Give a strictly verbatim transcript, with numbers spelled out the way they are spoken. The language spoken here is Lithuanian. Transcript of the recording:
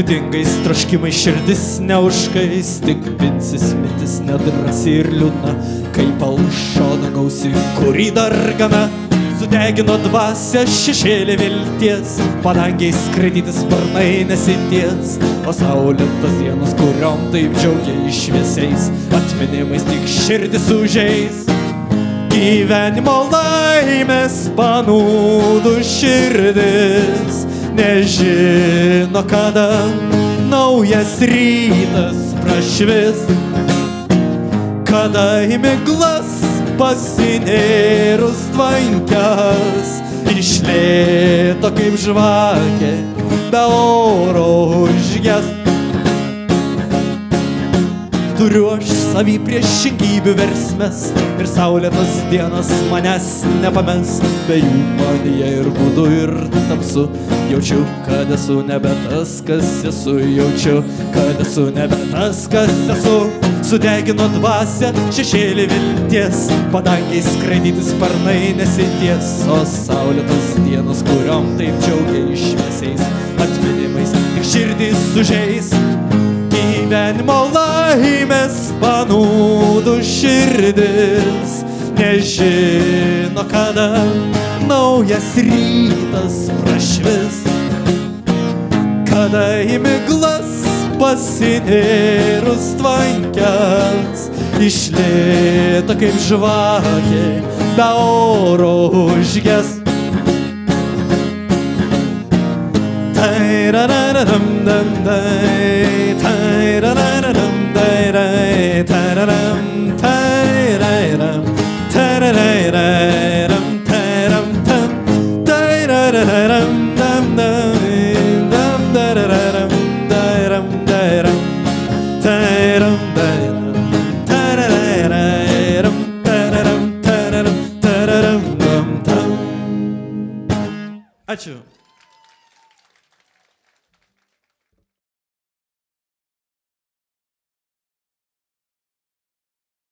Didingais troškimai širdis neužkais, tik pinsis mintis nedrąsi ir liūdna, kaip alšo dangausi, kurį dar gana. Sudegino dvasia šešėlį vilties, padangiai skraidytis sparnai nesities, o saulėtas dienos, kuriom taip džiaugiai šviesiais atminimais tik širdis užeis. Gyvenimo laimės panūdų širdis nežino, kada naujas rytas prašvis, kada į miglas pasinėrus tvankias, iš lėto kaip žvakė be oro užges. Turiu aš savy priešingybių versmes ir saulėtas dienas manęs nepames. Be jų manyje ir būdu ir tamsu, jaučiu, kad esu nebe tas, kas esu, jaučiu, kad esu nebe tas, kas esu. Sudegino dvasia šešėlį vilties, padangiai skraidytis sparnai nesities, o saulėtos dienos, kuriom taip džiaugiai šviesiais atminimais tik širdis sužeis. Gyvenimo laimės panūdų širdis nežino, kada naujas rytas prašvis, kada į miglas pasinėrus tvankias, iš lėto kaip žvakė be oro užges. Tai-ra-ra-ra-dam, dam, dai, tai-ra-ra-ra-dam, dai, dai, tai-ra-ram, tai-ra-ram, tai-ra-ra-ra-ram, tai-ram, tam, tai-ra-ra-ra-ram, dam, dam.